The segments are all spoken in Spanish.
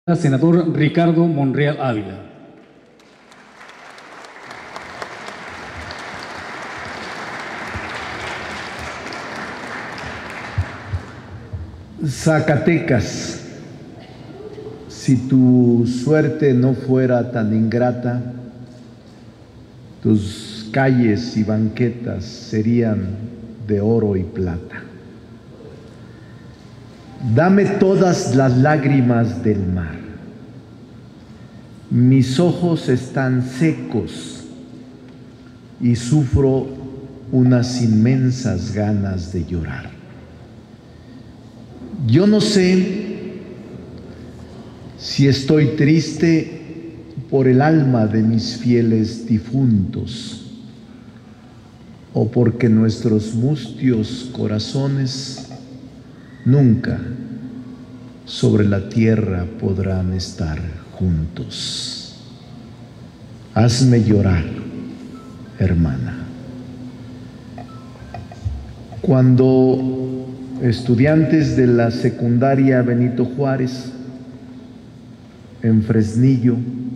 Senador Ricardo Monreal Ávila. Zacatecas, si tu suerte no fuera tan ingrata, tus calles y banquetas serían de oro y plata. Dame todas las lágrimas del mar. Mis ojos están secos y sufro unas inmensas ganas de llorar. Yo no sé si estoy triste por el alma de mis fieles difuntos o porque nuestros mustios corazones nunca sobre la tierra podrán estar juntos. Hazme llorar, hermana. Cuando estudiantes de la secundaria Benito Juárez, en Fresnillo,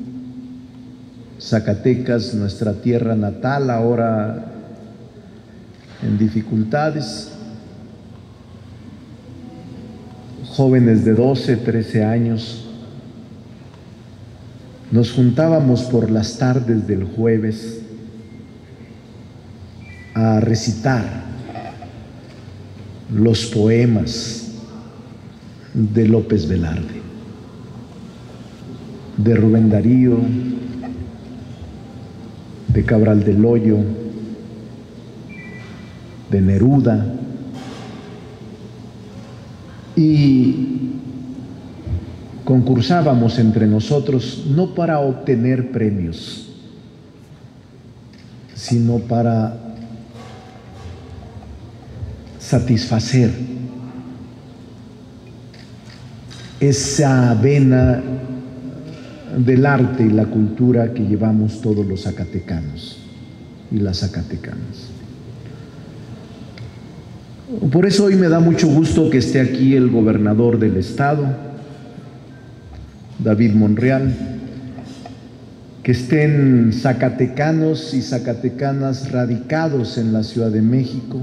Zacatecas, nuestra tierra natal, ahora en dificultades, jóvenes de 12, 13 años, nos juntábamos por las tardes del jueves a recitar los poemas de López Velarde, de Rubén Darío, de Cabral del Hoyo, de Neruda, y concursábamos entre nosotros no para obtener premios, sino para satisfacer esa vena del arte y la cultura que llevamos todos los zacatecanos y las zacatecanas. Por eso hoy me da mucho gusto que esté aquí el gobernador del estado, David Monreal, que estén zacatecanos y zacatecanas radicados en la Ciudad de México,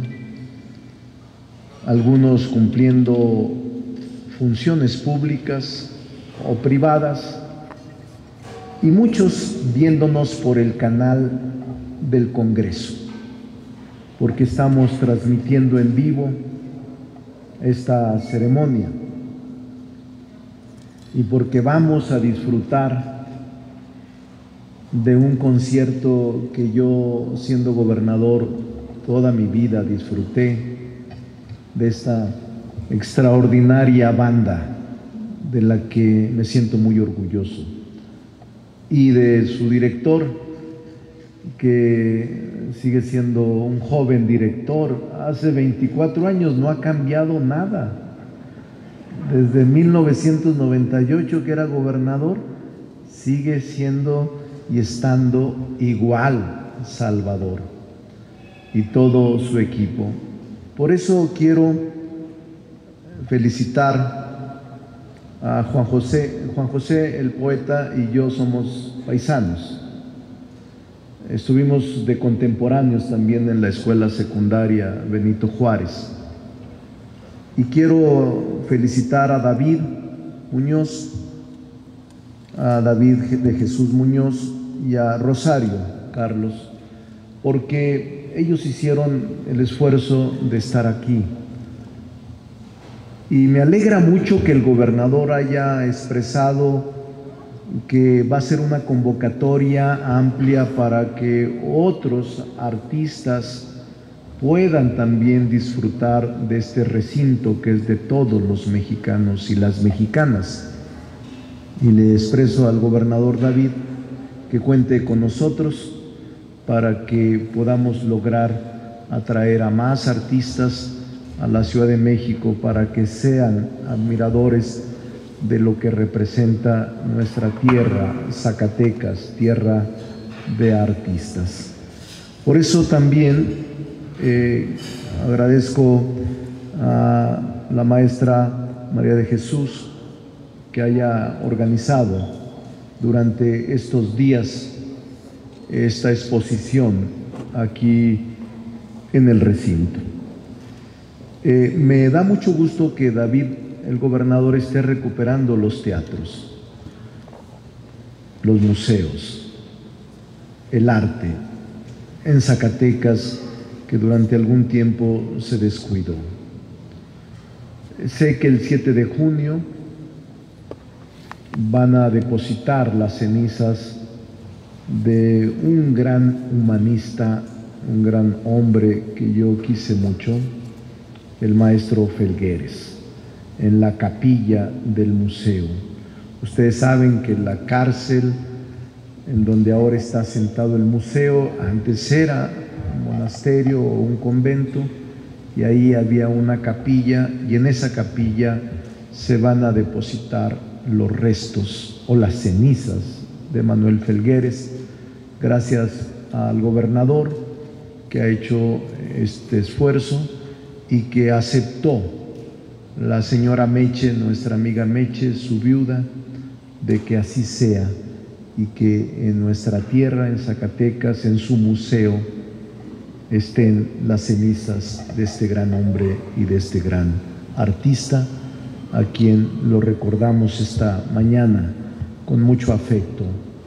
algunos cumpliendo funciones públicas o privadas y muchos viéndonos por el canal del Congreso, porque estamos transmitiendo en vivo esta ceremonia y porque vamos a disfrutar de un concierto que yo, siendo gobernador, toda mi vida disfruté, de esta extraordinaria banda de la que me siento muy orgulloso, y de su director, que sigue siendo un joven director. Hace 24 años no ha cambiado nada. Desde 1998 que era gobernador, sigue siendo y estando igual Salvador y todo su equipo. Por eso quiero felicitar a Juan José. Juan José, el poeta, y yo somos paisanos. Estuvimos de contemporáneos también en la escuela secundaria Benito Juárez. Y quiero felicitar a David Muñoz, a David de Jesús Muñoz y a Rosario Carlos, porque ellos hicieron el esfuerzo de estar aquí. Y me alegra mucho que el gobernador haya expresado que va a ser una convocatoria amplia para que otros artistas puedan también disfrutar de este recinto que es de todos los mexicanos y las mexicanas. Y le expreso al gobernador David que cuente con nosotros para que podamos lograr atraer a más artistas a la Ciudad de México, para que sean admiradores de lo que representa nuestra tierra, Zacatecas, tierra de artistas. Por eso también agradezco a la maestra María de Jesús que haya organizado durante estos días esta exposición aquí en el recinto. Me da mucho gusto que David, el gobernador, esté recuperando los teatros, los museos, el arte en Zacatecas, que durante algún tiempo se descuidó. Sé que el 7 de junio van a depositar las cenizas de un gran humanista, un gran hombre que yo quise mucho, el maestro Felgueres, en la capilla del museo. Ustedes saben que la cárcel en donde ahora está sentado el museo, antes era un monasterio o un convento, y ahí había una capilla, y en esa capilla se van a depositar los restos o las cenizas de Manuel Felgueres, gracias al gobernador que ha hecho este esfuerzo y que aceptó la señora Meche, nuestra amiga Meche, su viuda, de que así sea y que en nuestra tierra, en Zacatecas, en su museo, estén las cenizas de este gran hombre y de este gran artista, a quien lo recordamos esta mañana con mucho afecto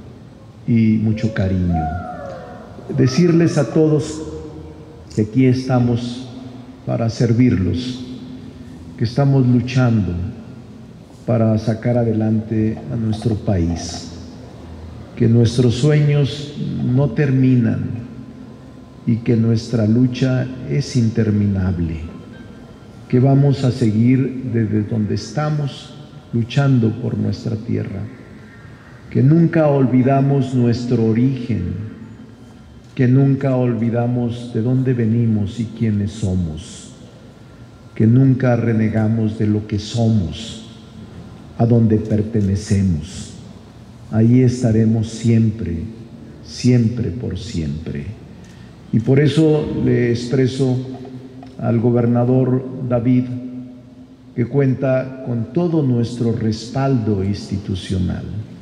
y mucho cariño. Decirles a todos que aquí estamos para servirlos, que estamos luchando para sacar adelante a nuestro país, que nuestros sueños no terminan y que nuestra lucha es interminable, que vamos a seguir desde donde estamos luchando por nuestra tierra, que nunca olvidamos nuestro origen, que nunca olvidamos de dónde venimos y quiénes somos, que nunca renegamos de lo que somos, a donde pertenecemos. Ahí estaremos siempre, siempre por siempre. Y por eso le expreso al gobernador David que cuenta con todo nuestro respaldo institucional.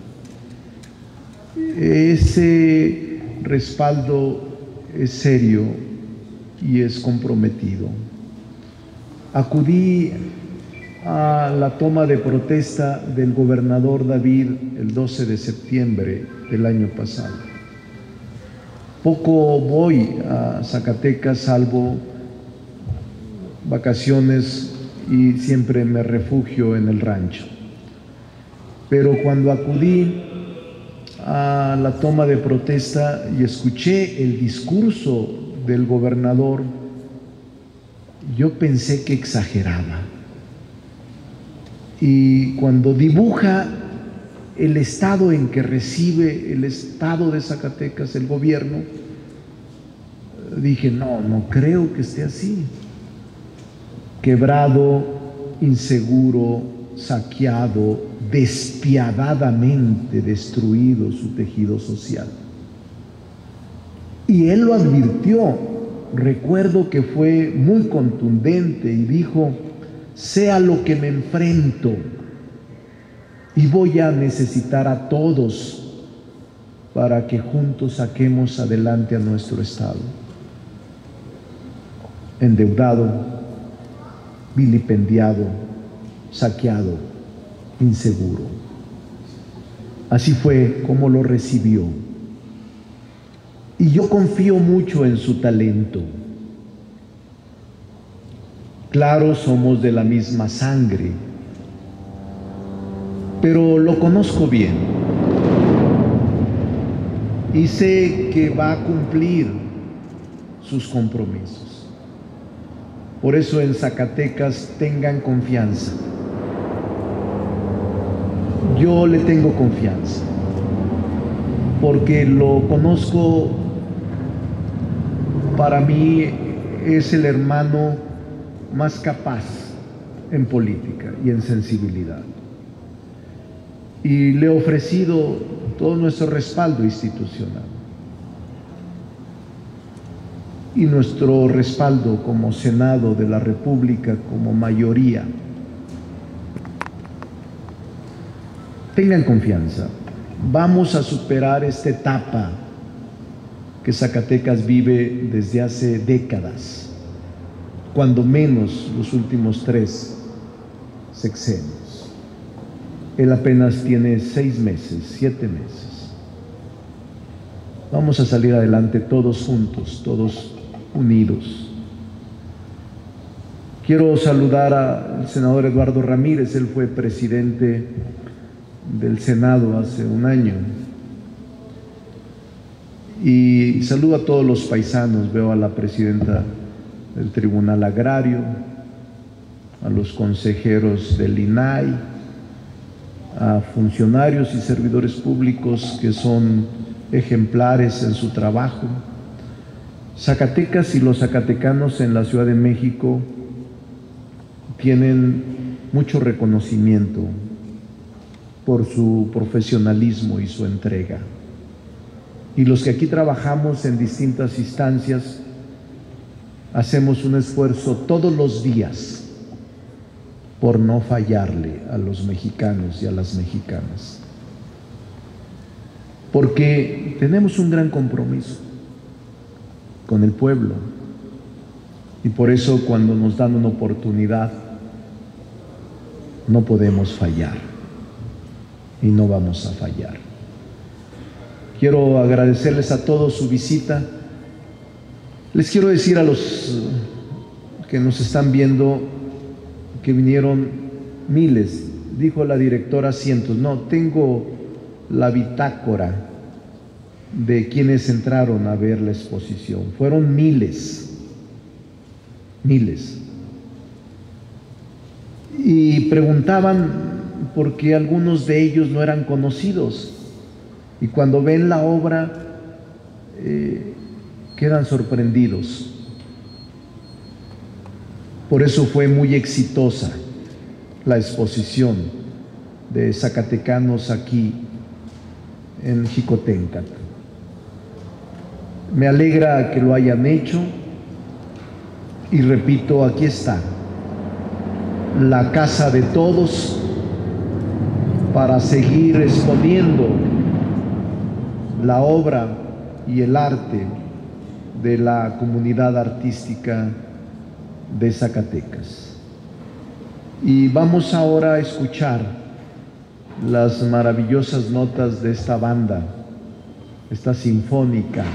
Ese respaldo es serio y es comprometido. Acudí a la toma de protesta del gobernador David el 12 de septiembre del año pasado. Poco voy a Zacatecas, salvo vacaciones, y siempre me refugio en el rancho. Pero cuando acudí a la toma de protesta y escuché el discurso del gobernador, yo pensé que exageraba. Y cuando dibuja el estado en que recibe el estado de Zacatecas, el gobierno, dije, no creo que esté así. Quebrado, inseguro, saqueado, despiadadamente destruido su tejido social. Y él lo advirtió. Recuerdo que fue muy contundente y dijo, sea lo que me enfrento, y voy a necesitar a todos para que juntos saquemos adelante a nuestro estado. Endeudado, vilipendiado, saqueado, inseguro. Así fue como lo recibió. Y yo confío mucho en su talento. Claro, somos de la misma sangre, pero lo conozco bien y sé que va a cumplir sus compromisos. Por eso en Zacatecas tengan confianza. Yo le tengo confianza, porque lo conozco. Para mí es el hermano más capaz en política y en sensibilidad. Y le he ofrecido todo nuestro respaldo institucional y nuestro respaldo como Senado de la República, como mayoría. tengan confianza, vamos a superar esta etapa que Zacatecas vive desde hace décadas, cuando menos los últimos 3 sexenios. Él apenas tiene 6 meses, 7 meses. Vamos a salir adelante todos juntos, todos unidos. Quiero saludar al senador Eduardo Ramírez. Él fue presidente del Senado hace un año. Y saludo a todos los paisanos. Veo a la presidenta del Tribunal Agrario, a los consejeros del INAI, a funcionarios y servidores públicos que son ejemplares en su trabajo. Zacatecas y los zacatecanos en la Ciudad de México tienen mucho reconocimiento por su profesionalismo y su entrega. Y los que aquí trabajamos en distintas instancias hacemos un esfuerzo todos los días por no fallarle a los mexicanos y a las mexicanas. Porque tenemos un gran compromiso con el pueblo. Y por eso cuando nos dan una oportunidad, no podemos fallar. Y no vamos a fallar. Quiero agradecerles a todos su visita. Les quiero decir a los que nos están viendo que vinieron miles, dijo la directora cientos. No, tengo la bitácora de quienes entraron a ver la exposición. Fueron miles, miles. Y preguntaban por qué algunos de ellos no eran conocidos. Y cuando ven la obra, quedan sorprendidos. Por eso fue muy exitosa la exposición de zacatecanos aquí en Xicoténcatl. Me alegra que lo hayan hecho y repito, aquí está la casa de todos para seguir exponiendo la obra y el arte de la comunidad artística de Zacatecas. Y vamos ahora a escuchar las maravillosas notas de esta banda, esta sinfónica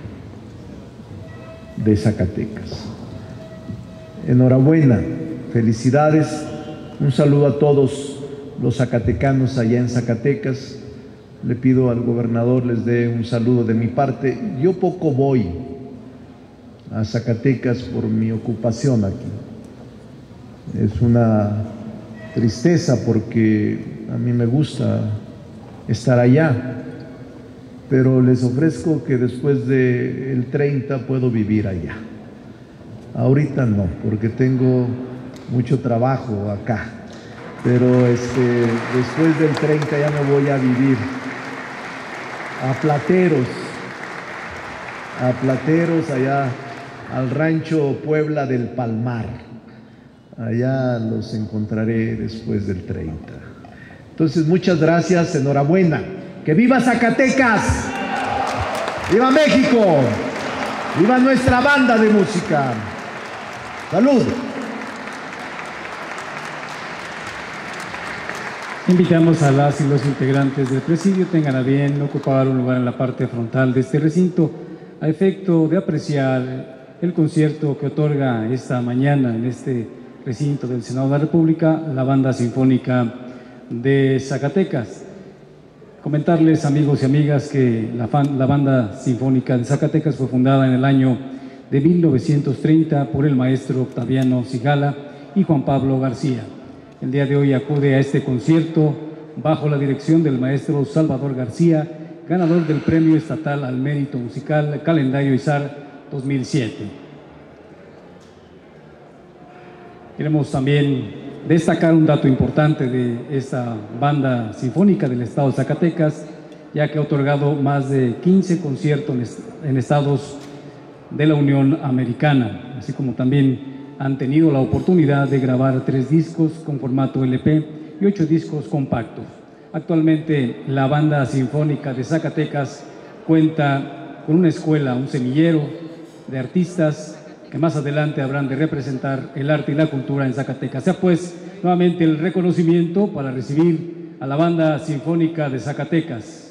de Zacatecas. Enhorabuena, felicidades, un saludo a todos los zacatecanos allá en Zacatecas. Le pido al gobernador les dé un saludo de mi parte. Yo poco voy a Zacatecas por mi ocupación aquí. Es una tristeza porque a mí me gusta estar allá, pero les ofrezco que después del 30 puedo vivir allá. Ahorita no, porque tengo mucho trabajo acá, pero después del 30 ya me voy a vivir a Plateros, allá al rancho Puebla del Palmar. Allá los encontraré después del 30. Entonces, muchas gracias, enhorabuena. ¡Que viva Zacatecas! ¡Viva México! ¡Viva nuestra banda de música! ¡Salud! Invitamos a las y los integrantes del presidio tengan a bien ocupar un lugar en la parte frontal de este recinto a efecto de apreciar el concierto que otorga esta mañana en este recinto del Senado de la República la Banda Sinfónica de Zacatecas. Comentarles, amigos y amigas, que la Banda Sinfónica de Zacatecas fue fundada en el año de 1930 por el maestro Octaviano Sigala y Juan Pablo García. El día de hoy acude a este concierto bajo la dirección del maestro Salvador García, ganador del Premio Estatal al Mérito Musical Calendario Izar 2007. Queremos también destacar un dato importante de esta banda sinfónica del estado de Zacatecas, ya que ha otorgado más de 15 conciertos en estados de la Unión Americana, así como también han tenido la oportunidad de grabar 3 discos con formato LP y 8 discos compactos. Actualmente la Banda Sinfónica de Zacatecas cuenta con una escuela, un semillero de artistas que más adelante habrán de representar el arte y la cultura en Zacatecas. Sea pues nuevamente el reconocimiento para recibir a la Banda Sinfónica de Zacatecas.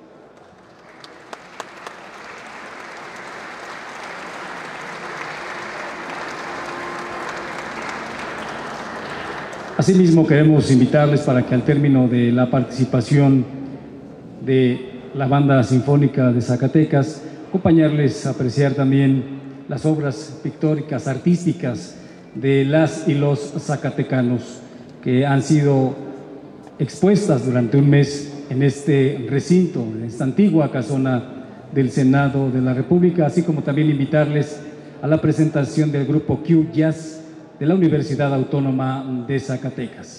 Asimismo, queremos invitarles para que al término de la participación de la Banda Sinfónica de Zacatecas, acompañarles a apreciar también las obras pictóricas, artísticas de las y los zacatecanos que han sido expuestas durante un mes en este recinto, en esta antigua casona del Senado de la República, así como también invitarles a la presentación del grupo Q Jazz de la Universidad Autónoma de Zacatecas.